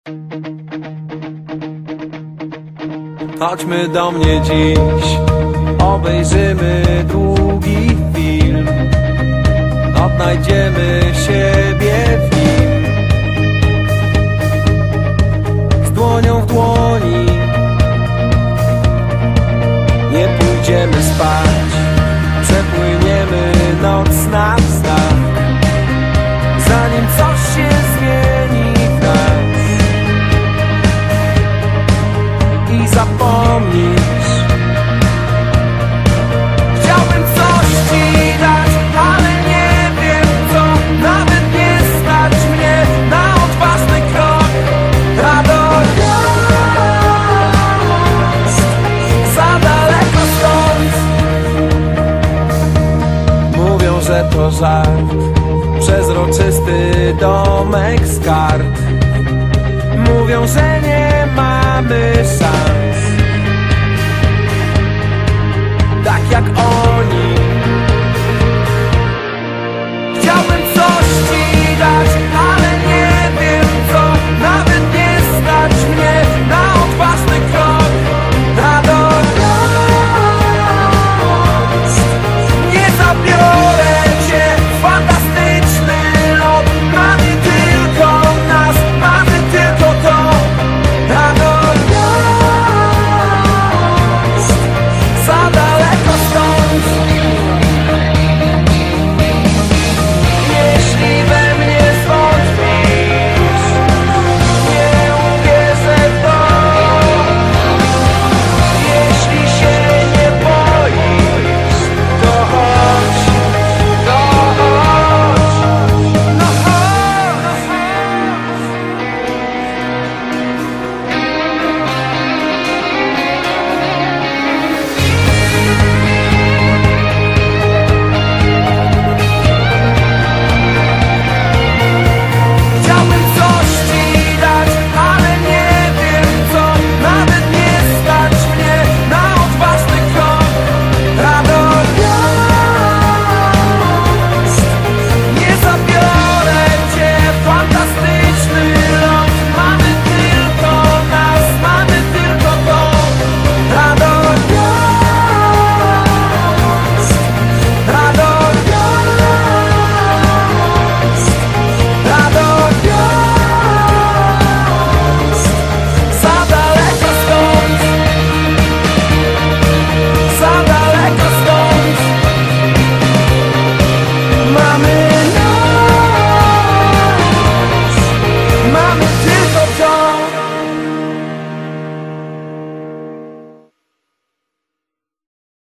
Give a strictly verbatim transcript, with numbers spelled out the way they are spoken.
Chodźmy do mnie dziś, obejrzymy długi film, odnajdziemy siebie w nim. Z dłonią w dłoni nie pójdziemy spać, przepłyniemy noc na wstach, zanim coś się zmieni w nas i zapomnisz. Chciałbym coś ci dać, ale nie wiem co, nawet nie stać mnie na odważny krok, a dojść za daleko stąd. Mówią, że to żart, przezroczysty domek z kart. Mówią, że nie mamy szans.